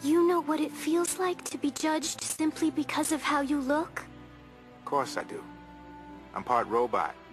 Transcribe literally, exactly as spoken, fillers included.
You know what it feels like to be judged simply because of how you look? Of course I do. I'm part robot.